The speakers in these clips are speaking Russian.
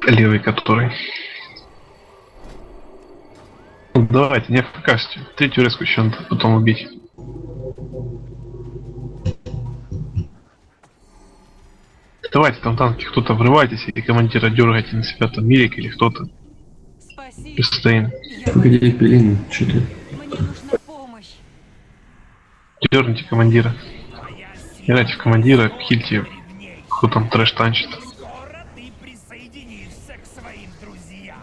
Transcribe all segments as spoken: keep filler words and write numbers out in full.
Левый который. Ну, давайте, не фокасьте. Третью резку еще надо потом убить. Давайте, там танки, кто-то врывайтесь, и командира дергайте на себя, там Мирик или кто-то. Стоим. Погоди, Белин, что ты? Мне нужна помощь. Дерните командира. Играйте в командира, хильте, кто там трэш танчит. Скоро ты присоединишься к своим друзьям.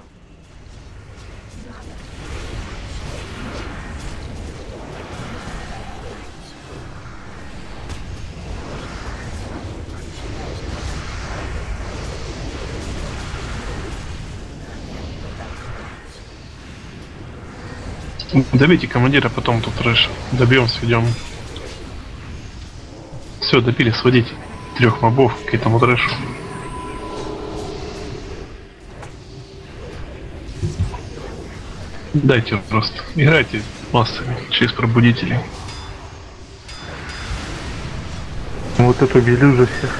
Добейте командира, потом тут трэш. Добьем, сведем. Все, добили, сводите трех мобов к этому трэшу. Дайте просто. Играйте массами через пробудителей. Вот это убили уже всех.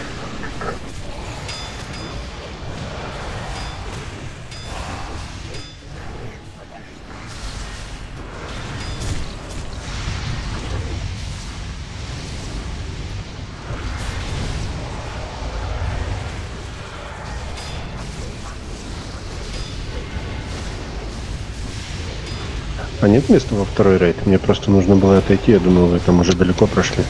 А нет места во второй рейд? Мне просто нужно было отойти, я думал, вы там уже далеко прошли.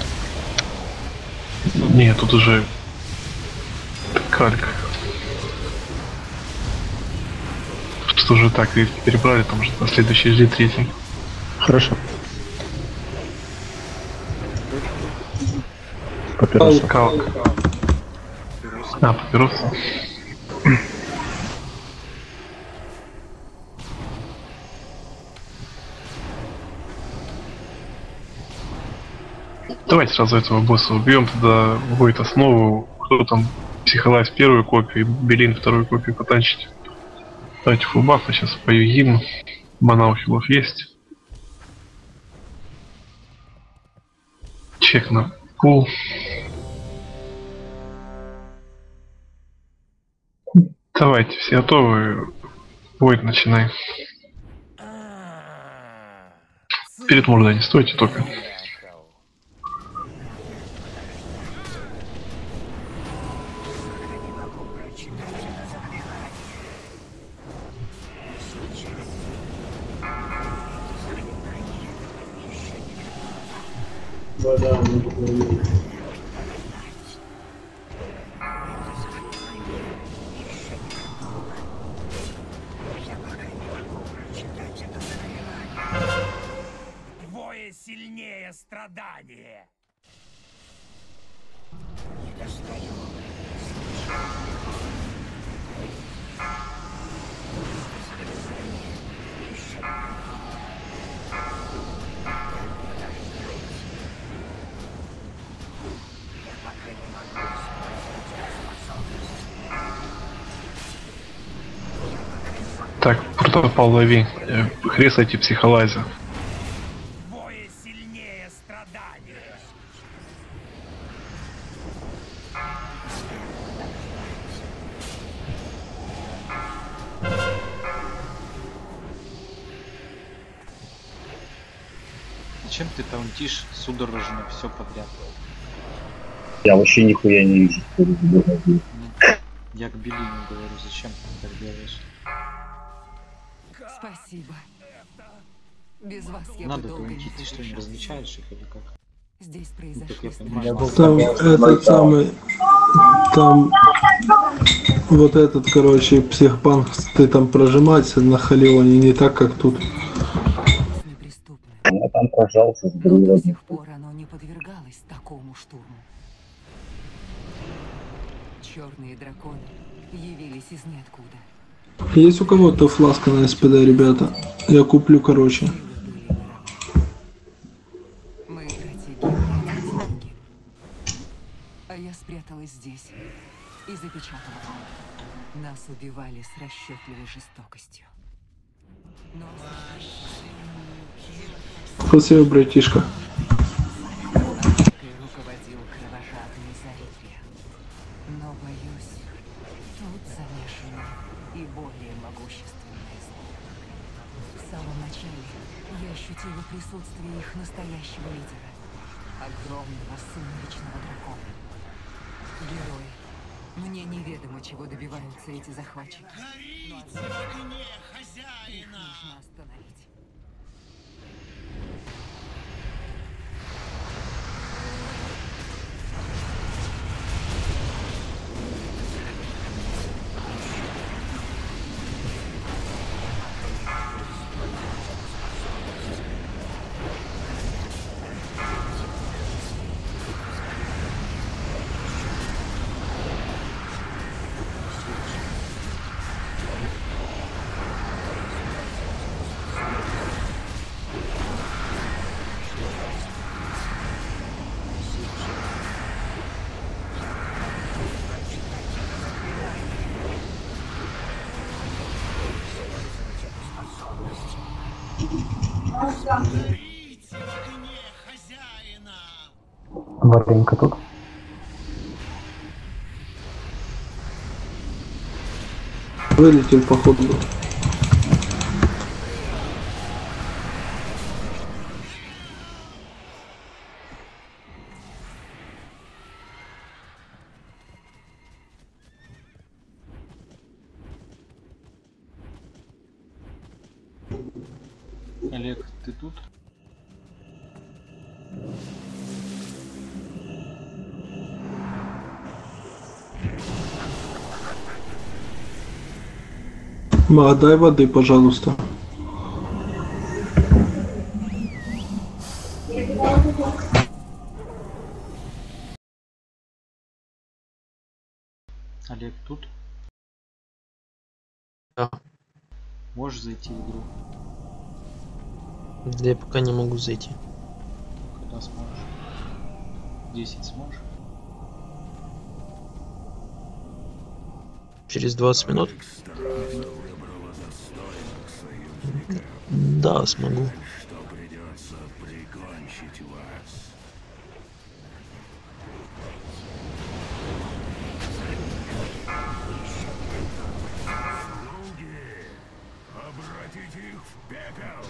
Не, тут уже калька. Что же так, и перебрали, там же на следующий жди третий. Хорошо. Папироса. Калк. А, папирос. Давайте сразу этого босса убьем, тогда будет основу, кто там психолайз первую копию, Белин вторую копию потанчить. Давайте фулбафа, сейчас пою гимн. Мана у хилов есть. Чек на пул. Давайте, все готовы. Войд, начинай. Перед мордой не стойте только. Двое сильнее страдания. Так, протопал лови. Хрестайте психолайза. Двое сильнее страдания. Зачем ты таунтишь судорожно все подряд? Я вообще нихуя не вижу. Я к Белину говорю, зачем ты так делаешь? Спасибо. Без вас я Надо бы долго не таунтить, ты что, не различаешь их или как? Здесь Ну, произошло. как я понимаю, Там этот самый... Там... Вот этот, короче, психпанк, ты там прожиматься на Халионе не так, как тут. Неприступное. Я там прожался с Но до другом. сих пор оно не подвергалось такому штурму. Черные драконы явились из ниоткуда. Есть у кого-то фласка на СПД, ребята? Я куплю, короче. Силы были неравны. Мы стратегии деньги. А я спряталась здесь и запечатала. Нас убивали с расчетливой жестокостью. Но Спасибо, братишка. руководил кровожадный Зарифья. Но, боюсь, тут замешаны и более могущественное зло. В самом начале я ощутила присутствие их настоящего лидера, огромного сумеречного дракона. Герой. Мне неведомо, чего добиваются эти захватчики. Но однако их нужно остановить. Варенька тут. Вылетел, походу. Олег, ты тут? Ма, дай воды, пожалуйста. Олег тут? Да. Можешь зайти в игру? Да я пока не могу зайти. Когда сможешь? десять сможешь? Через двадцать минут? Да, смогу. Обратите их в пепел!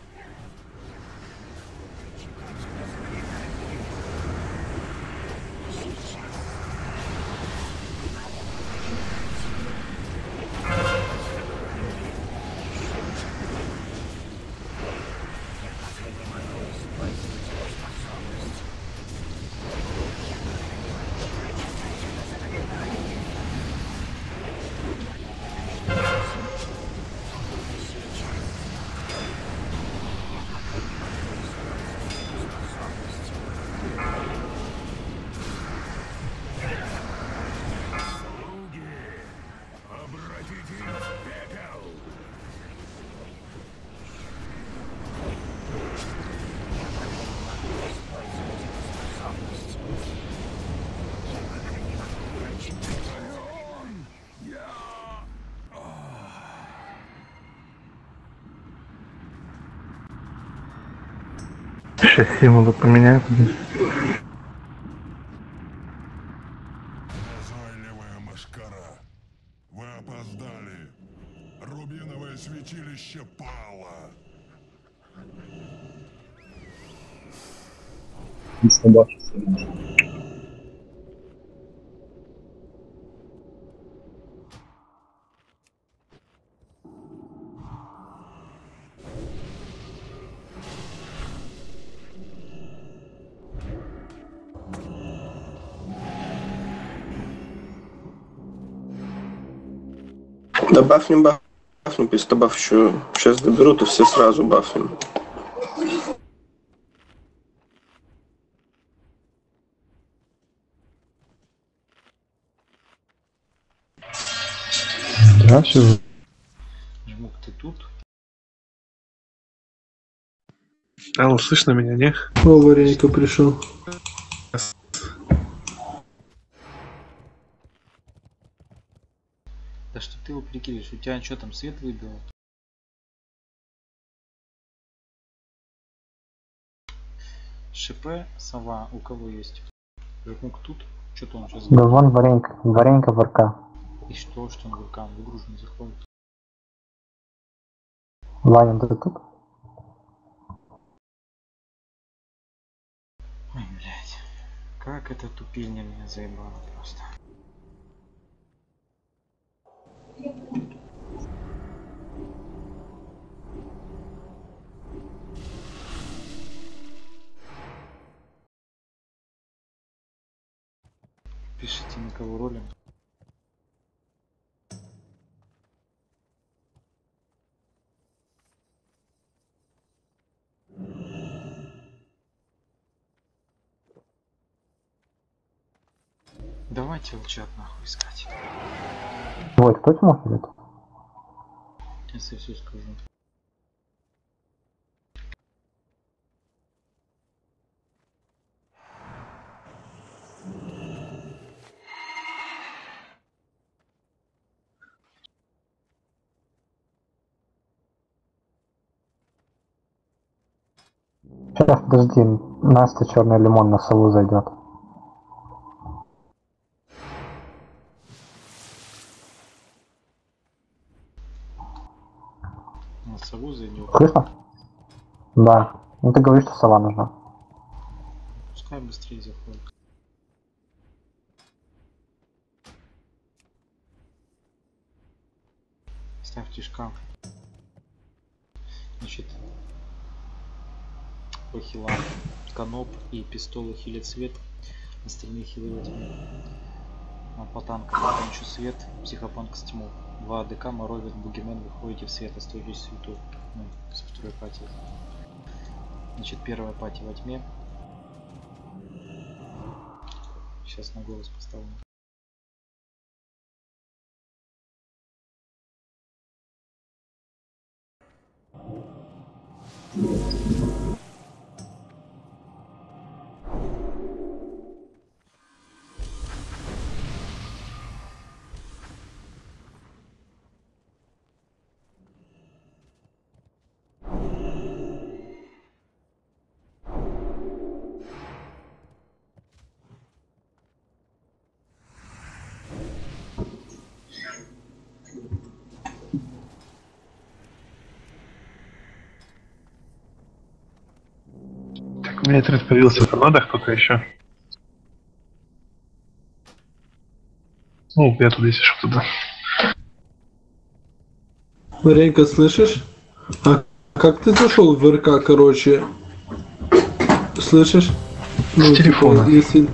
Сейчас символы поменяю. Назойливая мошкара. Вы опоздали. Рубиновое святилище пало. Не собачься. Да бафнем, бафнем, пусть баф еще сейчас доберут, и все сразу бафнем. Да, все. Жмук, ты тут? Алло, слышно меня, не? О, Варенька пришел. Да что ты его прикидываешь? У тебя что там, свет выбил? ШП, сова, у кого есть? Жмук тут? Что-то он сейчас... Да вон Варенька, Варенька в РК. И что, что он вулкан в игру же не заходит? Ваня, ты тут? Ой, блядь. Как эта тупильня меня заебала просто. Пишите, на кого ролим. Давайте лчат нахуй искать. Ой, кто смотрит? Сейчас я все скажу. Сейчас, подожди, Настя черный лимон на сову зайдет. На сову зайдет. Слышно? Да. Ну ты говоришь, что сова нужна. Пускай быстрее заходит. Ставьте шкаф. Значит, по хилам каноп и пистолы хилит свет, остальные хилы во тьме. А по танкам кончу свет, психопанк с тьму. Два АДК, Моровит, Бугимен, выходите в свет, остаетесь свету. Ну, со второй пати. Значит, первая пати во тьме. Сейчас на голос поставлю. У меня тред появился, там надо кто-то еще. Ну, я туда, если что, туда. Маренька, слышишь? А как ты зашел в РК, короче? Слышишь? С ну, телефона. Типа, если...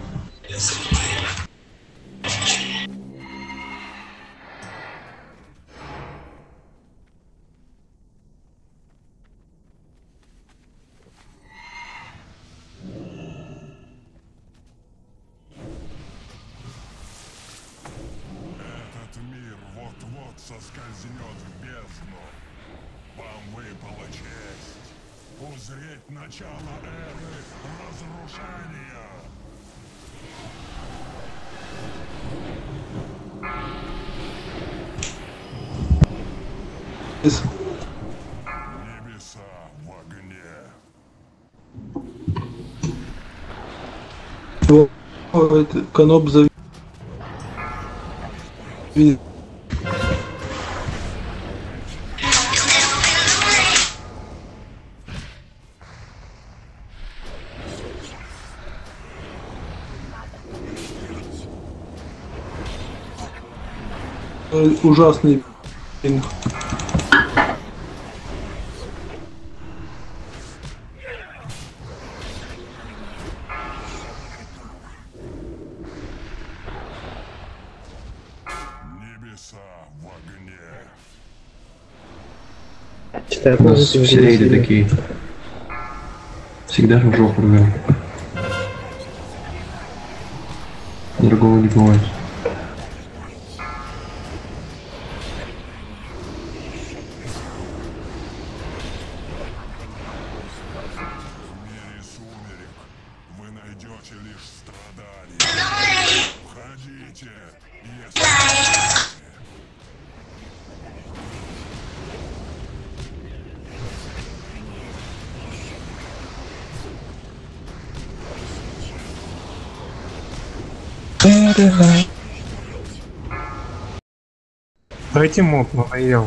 соскользнет в бездну. Вам выпала честь узреть начало эры разрушения. Небеса в огне. О, это каноп за... Ужасный пинг. Небеса в огне. У нас все рейды такие. Всегда в жопу рвем. Другого не бывает. Найдете лишь страдания. Входите, если... Дайте мод, надоело.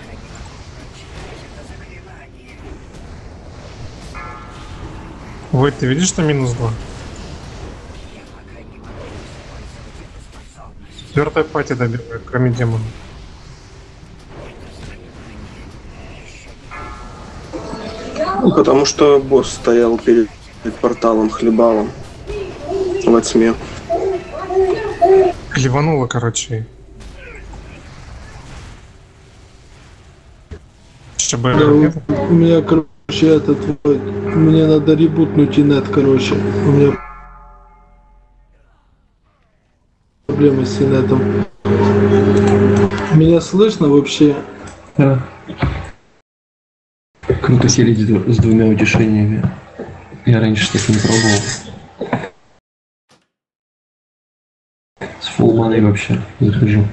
Войт, ты видишь, что минус два? Четвертая пати добивает, кроме демона. Ну, потому что босс стоял перед, перед порталом хлебалом во тьме. Хлебануло, короче. Что бы Да, у, у меня, короче, этот вот, мне надо ребутнуть инет, короче. У меня проблемы с инетом. Меня слышно вообще? Да. Круто селить с, дву- с двумя утешениями. Я раньше так не пробовал. С фулл вообще захожу.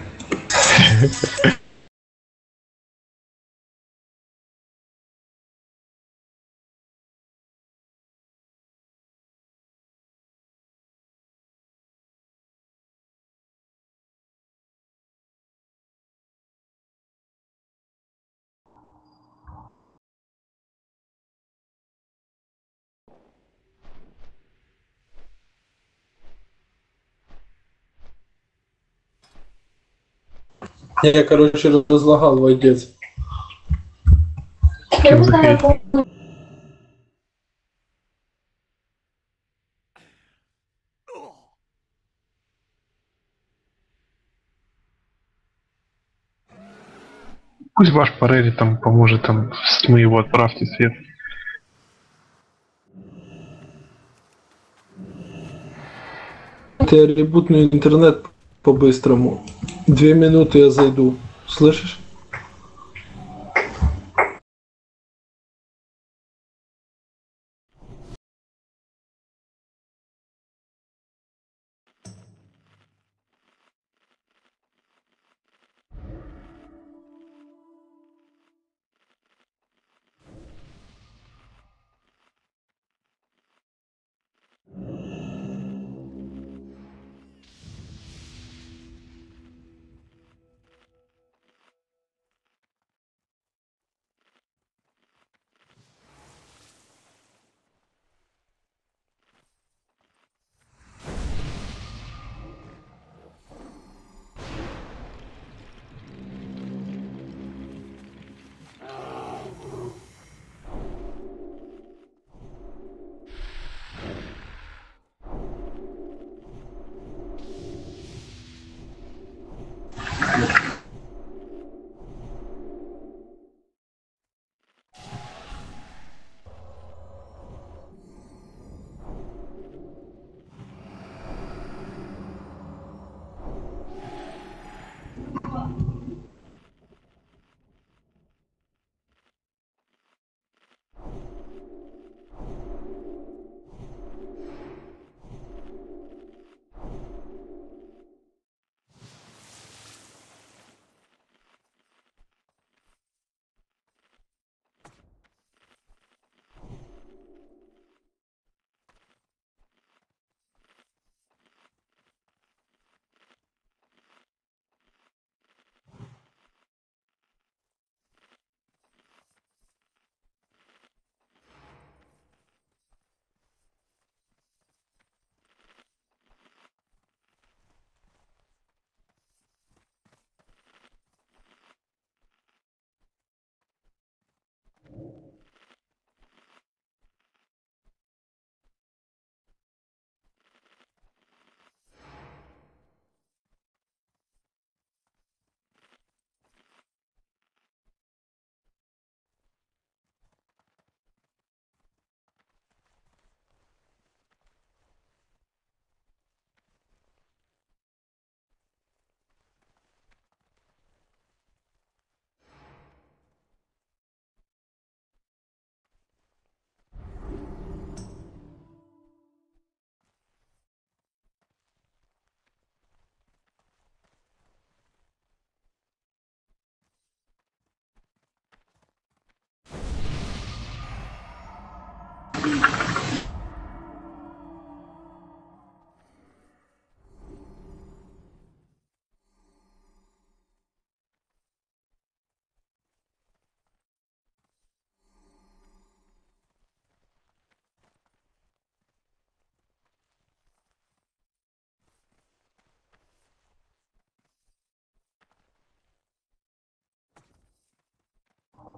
Я, короче, разлагал войдец. Кем захейтил? Пусть ваш Парели там поможет, там с тьмы его отправьте свет. Ты ребутный интернет по-быстрому. Две минуты я зайду. Слышишь?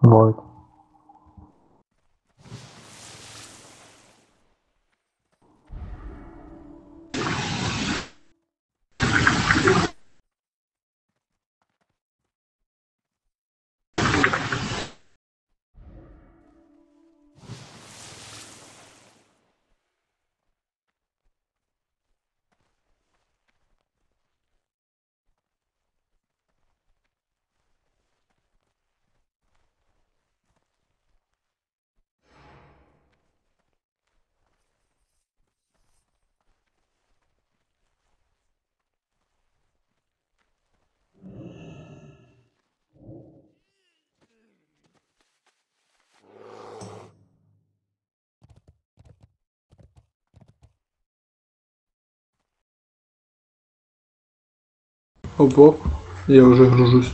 Void. Оп-оп, я уже гружусь.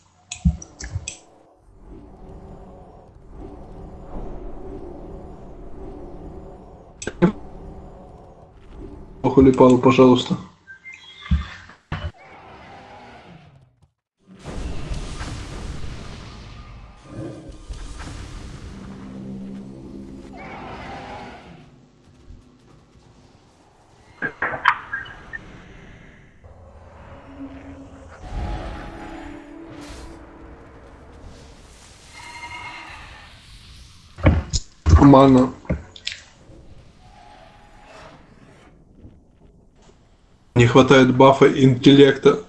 Охулипал, пожалуйста. Мана. Не хватает бафа интеллекта.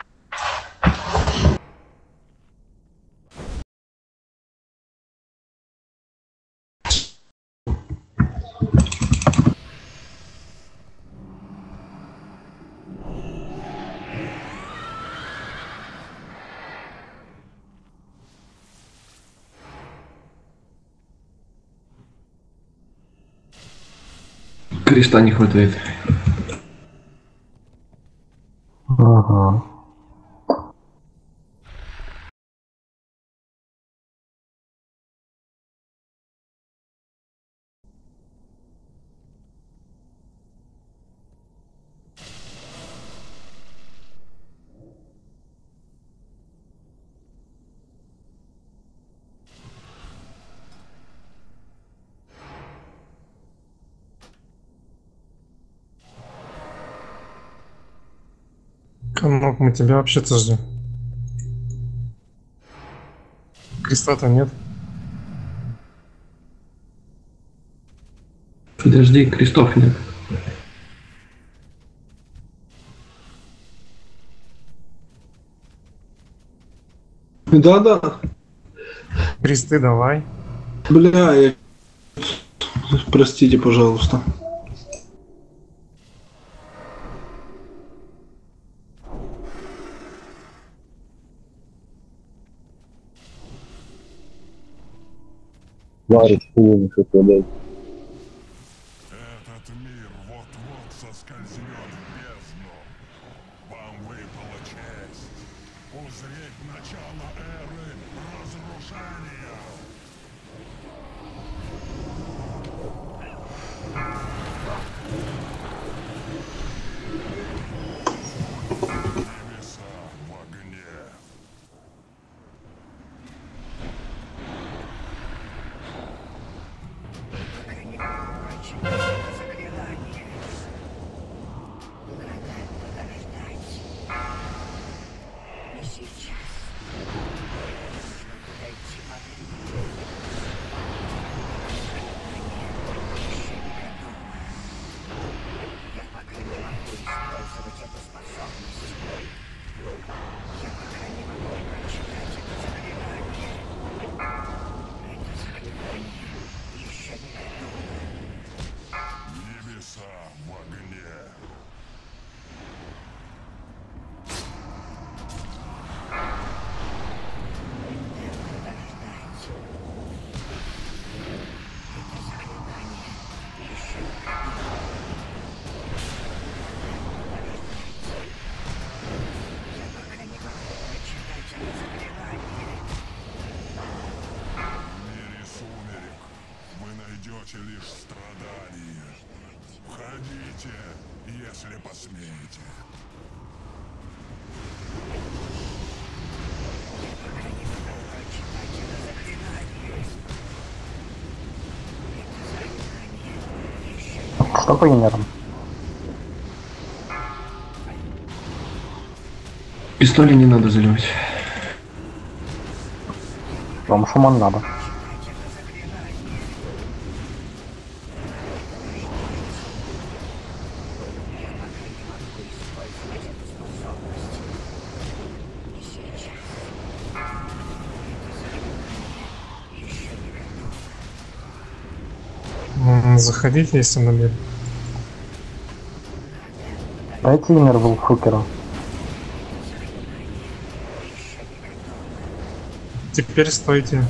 Креста не хватает. Ага. Канок, мы тебя вообще-то ждем. Креста-то нет. Подожди, крестов нет. Да-да. Кресты давай. Бля, я... Простите, пожалуйста. Варить хуй, что подать. Этот мир вот-вот соскользнет в бездну. Вам выпала честь узреть начало эры разрушения. Небеса в огне. Небеса в огне. В мире сумерек вы найдете лишь страдания. Входите, если посмеете. Что по инерам? Пистоли не надо заливать. Вам шуман надо. М, Заходите, если набег. Дайте инер был фукеру. Теперь стойте.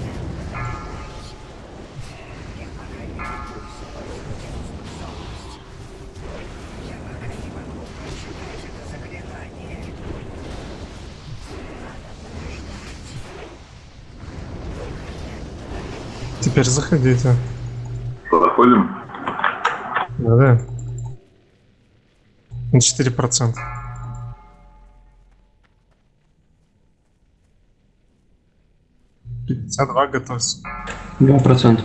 Теперь заходите. Заходим. Да-да. На четыре процента. пятьдесят два готовься. Два процента.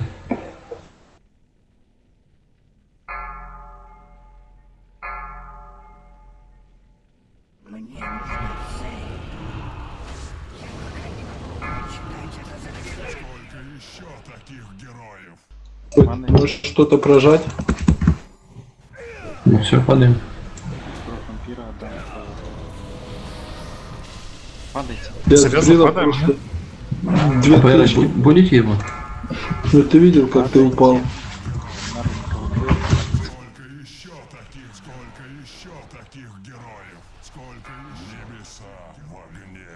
Может что-то прожать? Ну все, падаем. Вампира отдам. Падайте. Я Серьезно, сбрила падаем, просто А две вы тычки. бу- будете его? Ну ты видел, как ты упал? Сколько еще таких, сколько еще таких героев? Сколько еще небеса в огне?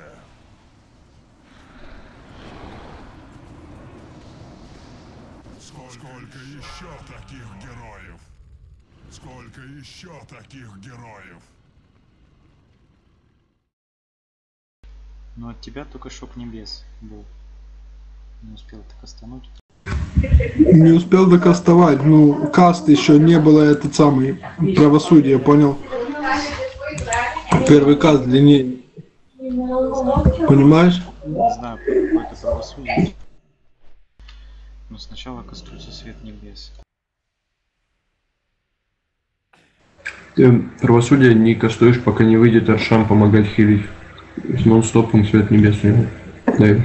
Сколько, сколько еще таких героев? Сколько еще таких героев? Ну от тебя только шок небес был. Не успел так остануть. Не успел докастовать. Ну, каст еще не было этот самый правосудие, понял? Первый каст длиннее. Понимаешь? Не знаю, какое это правосудие. Но сначала кастуется свет небес. Ты правосудие не кастуешь, пока не выйдет Аршам помогать хилить. С нон-стопом свет небес у него даешь.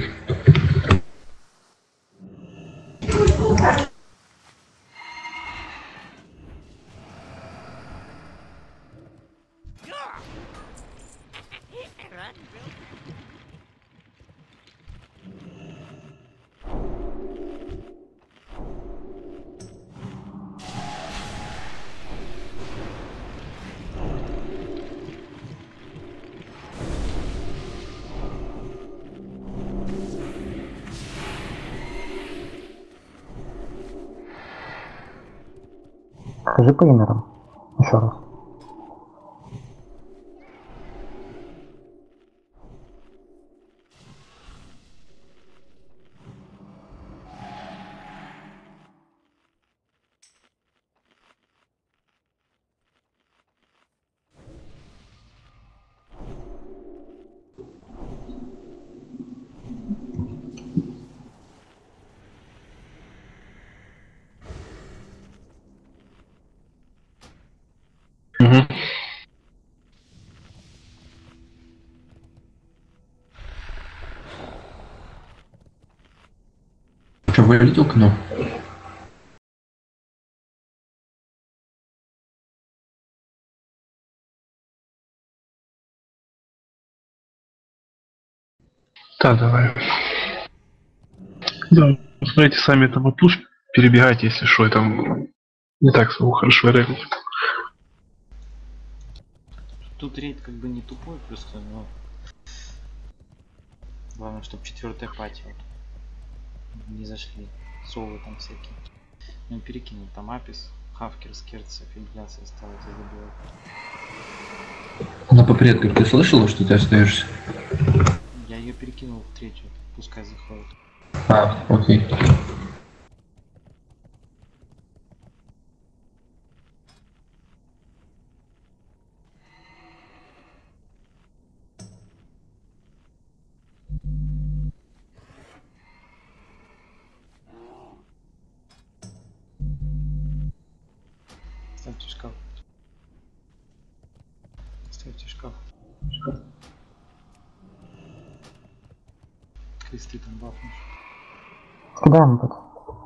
Скажи по инерам. Еще раз. Угу. Что, вылетел к нам? Да, давай. Да, смотрите, сами там вот пуш перебегайте, если что, там не так хорошо регать. Тут рейд как бы не тупой, просто, но главное, чтобы четвертая пати вот не зашли. Совы там всякие. Ну перекинул там Апис, Хавкер, Скерца, Фибуляция осталось забивать. Она по предкам, ты слышала, что ты остаешься? Я ее перекинул в третью, пускай заходит. А, окей. Кстати, Кресты там бафнешь. Кидаем бот.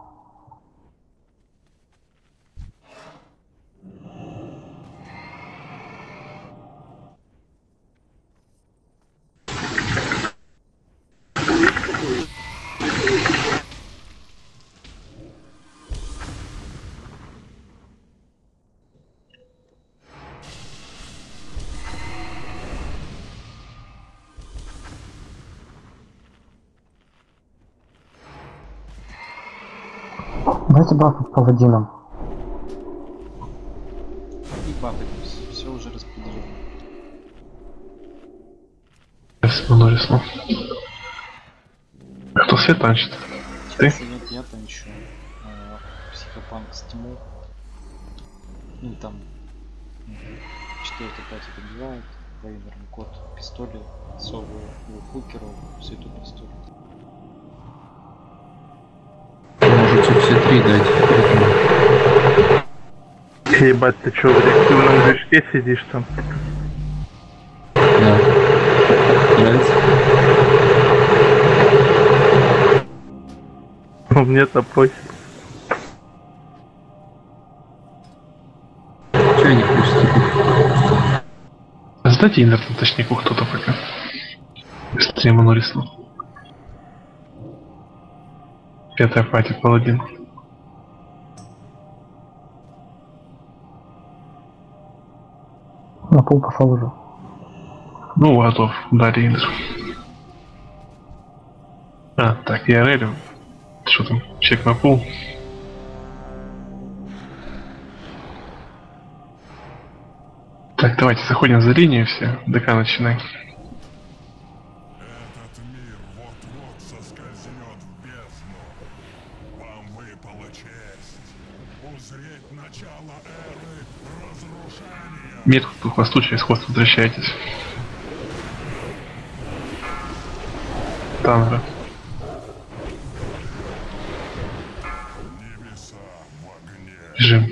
Давайте бафать паладинам. И бафать, все уже распределено. Норрису. Кто свет танчит? Ты? Нет, я танчу. Э, психопанк с Тиму. Ну и там четвертый пятый добивает. Вейнерный кот пистолет, сову фукеру, все тут пистолет. Можете все три дать. Ебать, ты чё, в реактивном движке сидишь там? Да. Нравится? Мне-то пофиг. Чё не хочется? Сдайте инверту точнику кто-то пока. Быстрее Норрису. Пятая пати, паладин. На пол пошел уже. Ну, готов. Дали инвер. А, так, я релю. Что там? Чек на пол. Так, давайте заходим за линию все. ДК начинай. Этот мир вот-вот соскользнет в бездну. Вам выпала честь узреть начало эры разрушения. Метку к хвосту через хвост возвращайтесь. Тангра. Небеса в огне. Бежим.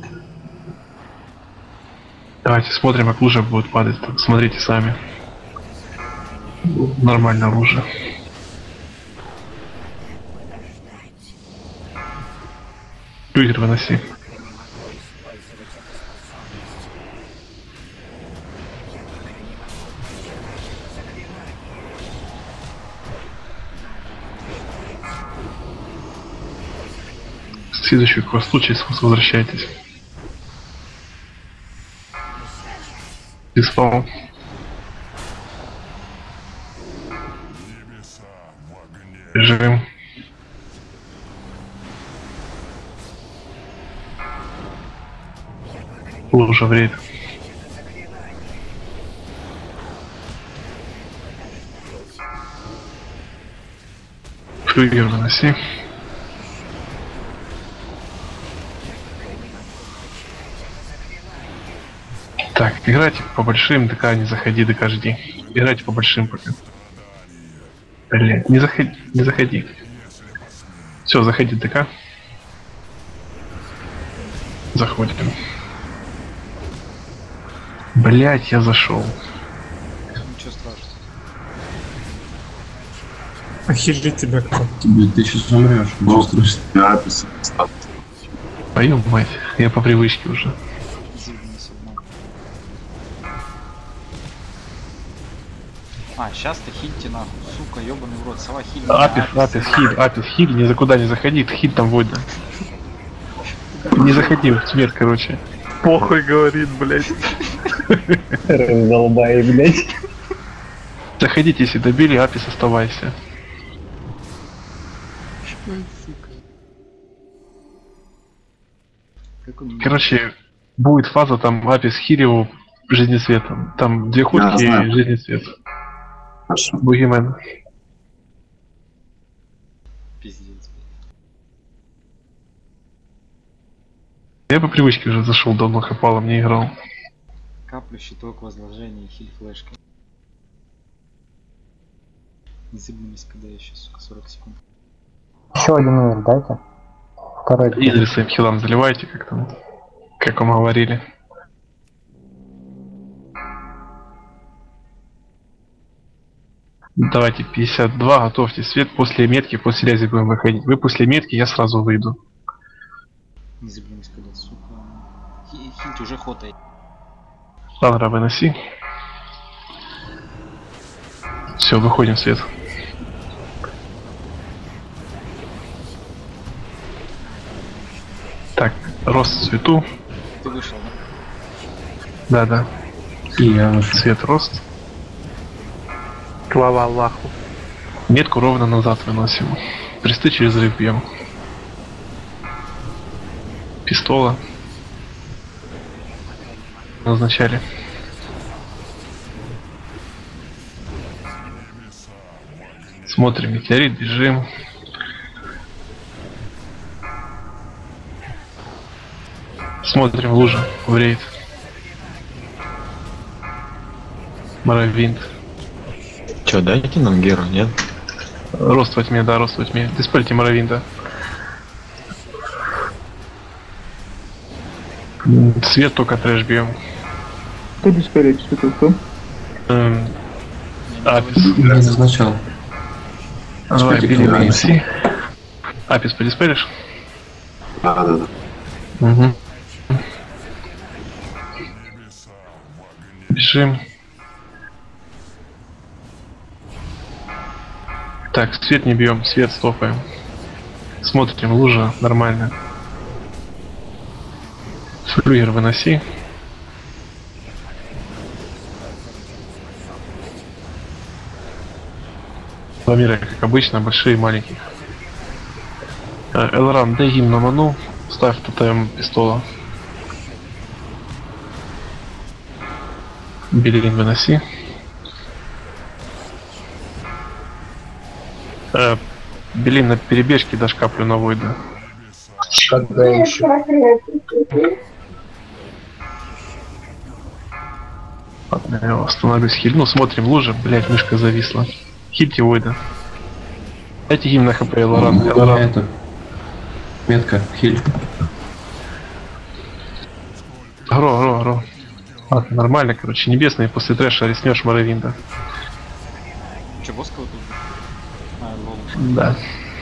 Давайте смотрим, как лужа будет падать. Так, смотрите сами. Нормально лужа. Игорь, выноси. Следующий к хвосту через хвост возвращайтесь. Диспаун. Бежим. Лужа в рейд. Флюгер выноси. Так, играйте по большим, ДК не заходи, ДК жди. Играйте по большим пока. Блин, не заходи, не заходи. Все, заходи, ДК. Заходим. Блять, я зашел. Ничего страшного. Ахилли тебя кто? Тебе, ты сейчас умрешь. Ничего страшного. Твою мать, я по привычке уже. А, сейчас-то хильте нахуй, сука, ёбаный в рот, сова хиль. Апис, апис, хиль, апис, хиль, ни за куда не заходи, хиль там водно. Не заходи в смерть, короче. Похуй, говорит, блять. Раздолбай, блять. Заходите, если добили, апис, оставайся. Короче, будет фаза, там апис хилил жизнесветом. Там две ходки и жизнесвет. Бугимен. Пиздец. Я по привычке уже зашел, давно хапалом не играл. Каплю, щиток, возложение, хиль, флешка. Незыблемость, когда еще, сука, сорок секунд. Еще один умер, дайте. Второй. Изри своим хилам заливайте, как там, как вам говорили. Давайте пятьдесят два, готовьте свет. После метки, после рязи будем выходить. Вы после метки, я сразу выйду. Не заблюсь, когда, сука. Хильт уже хватает. Ландра, выноси. Все, выходим в свет. Так, рост в цвету. Ты вышел, да? Да, да. И я вышел. Свет, рост. Слава Аллаху. Метку ровно назад выносим. Присты через взрыв бьем. Пистола. Назначали. Смотрим метеорит, бежим. Смотрим лужа в рейд. Моровинт. Че, дайте нам Геру, нет? Рост во тьме, да, рост во тьме. Диспельте Моровинта. Свет только трэш бьем. Кто диспелит? Что кто? Эм, Апис. Я назначал. Давай, бери на эм си. Апис, подиспелишь? Да, да, да. Угу. Бежим. Так, свет не бьем, свет стопаем. Смотрим, лужа нормально. Флюгер выноси. Два мира, как обычно, большие и маленькие. Элран, дай им на ману. Ставь тотем пистола. Белин выноси. Э, Белин на перебежке дашь каплю на войда. Когда еще? Ладно, я остановлюсь, хильну. Смотрим, лужа, блять, мышка зависла. Хильте войда. Дайте им на хп, Элран. Элран. Это. Метка, хиль. Гро, гро, гро. Ладно, нормально, короче, небесный после трэша реснешь Моровинда. Че, босс кого-то? А, лол. Да.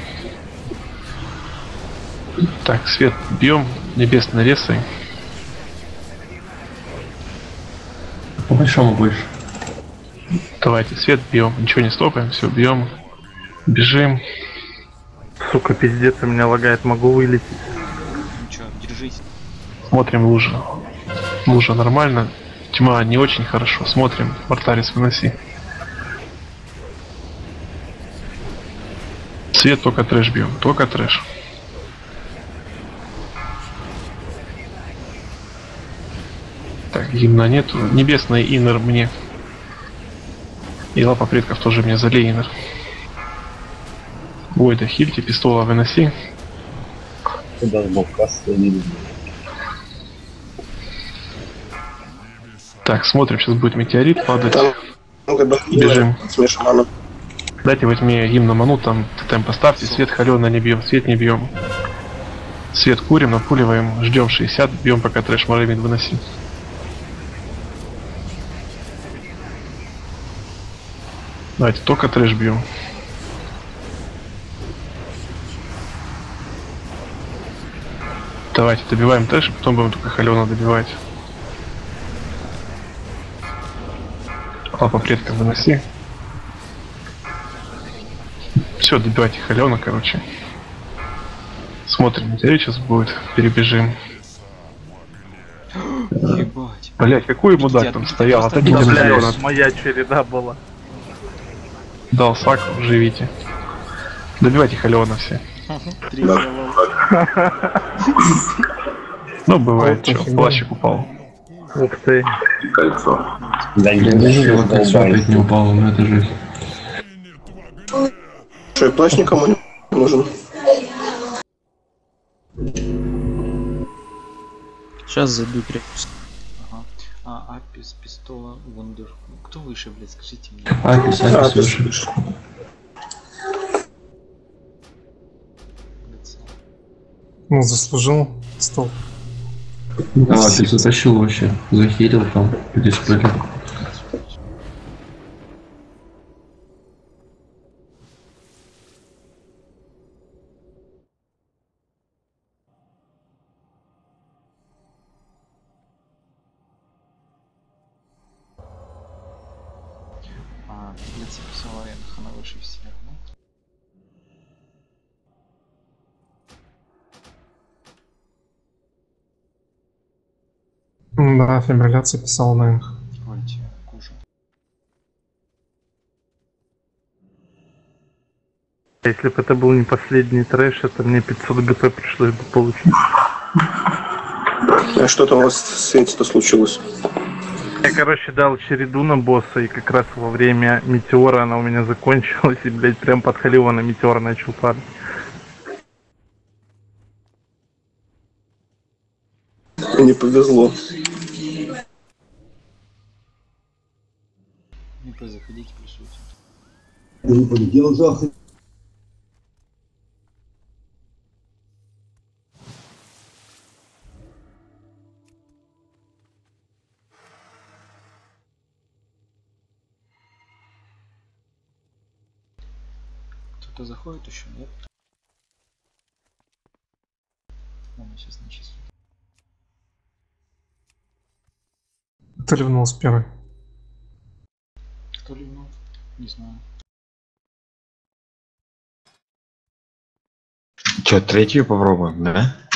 Так, свет бьем, небесный ресой. По большому больше. Давайте, свет бьем, ничего не стопаем, все, бьем. Бежим. Сука, пиздец, у меня лагает, могу вылететь. Ничего, держись. Смотрим лужа. Лужа нормально. Тьма не очень хорошо. Смотрим. Мортарис выноси. Свет только трэш бьем. Только трэш. Так, гимна нету. Небесный иннер мне. И лапа предков тоже мне залей иннер. Войда хильте, пистола выноси. Куда сбок кассы не видно. Так, смотрим, сейчас будет метеорит падать. Там, ну, как бы, бежим. Смеша ману. Дайте вот мне гимн на ману, там тотем поставьте, свет холёно не бьем, свет не бьем. Свет курим, напуливаем, ждем шестьдесят, бьем пока трэш Моровин выноси. Давайте только трэш бьем. Давайте добиваем трэш, а потом будем только холёно добивать. Лапа предка выноси. Все, добивайте холёна, короче. Смотрим, метеорит сейчас будет. Перебежим. Ебать. Блять, какой мудак там стоял? Отойдите на холёна. Моя череда была. Дал саку, живите. Добивайте холёна все. Ну, бывает, что, плащик упал. Ух ты. Кольцо. Да Я даже кольцо опять не упало, но это жесть. Что, и плащ никому не нужен? Сейчас зайду перепуск. Ага. А, Апис, пистола, Вундер. Кто выше, блядь, скажите мне? Апис, Апис выше. Ну, заслужил стол. Да, Апис затащил вообще. Захерил там, по дисплею. Авиация писала военных, она выше всех, да? Да, фибрилляция писала на них. Вольте, кужу. Если бы это был не последний трэш, это мне пятьсот ГП пришлось бы получить. А что там у вас с Свете-то случилось? Я, короче, дал череду на босса, и как раз во время метеора она у меня закончилась, и, блядь, прям под Халиона метеор начал падать. Не повезло. Не по заходите, плюсуйте. Не полетел захуй. Кто-то заходит еще, нет? Ладно, сейчас начислю. Кто ливнул с первой? Кто ливнул? Не знаю. Че, третью попробуем, да?